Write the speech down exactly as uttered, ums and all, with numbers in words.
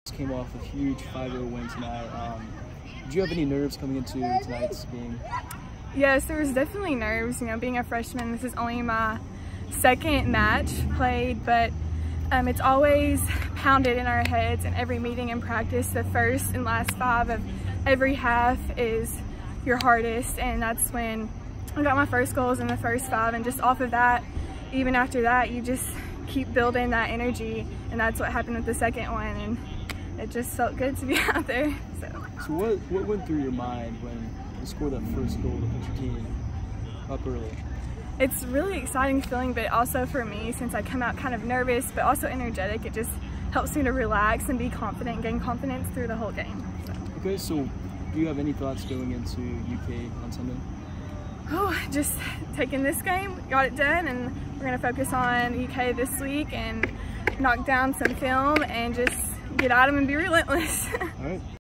Came off a huge five oh win tonight. Um, did you have any nerves coming into tonight's game? Yes, there was definitely nerves. You know, being a freshman, this is only my second match played, but um, it's always pounded in our heads in every meeting and practice. The first and last five of every half is your hardest, and that's when I got my first goals in the first five, and just off of that, even after that, you just keep building that energy, and that's what happened with the second one, and it just felt good to be out there. So, so what, what went through your mind when you scored that first goal to put your team up early? It's really exciting feeling, but also for me, since I come out kind of nervous but also energetic, it just helps me to relax and be confident and gain confidence through the whole game. So. Okay, so do you have any thoughts going into U K on Sunday? Oh, just taking this game, got it done, and we're going to focus on U K this week and knock down some film and just get at them and be relentless. All right.